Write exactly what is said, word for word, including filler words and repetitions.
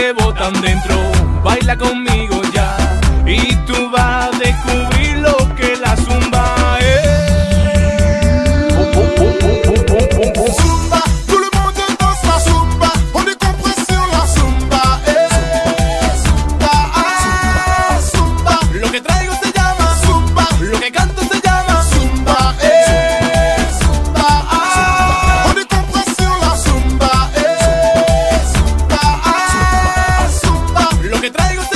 llevo tan dentro. Baila conmigo ya y tú vas a descubrir lo que la zumba es. Zumba, tout le monde danse la zumba. On est compris sur la zumba. Eh, zumba, ah, zumba. Lo que traigo se llama Zumba, lo que canto se llama zumba, eh, zumba, ah. On est compris sur la zumba. Eh, zumba, ah, zumba. lo que traigo se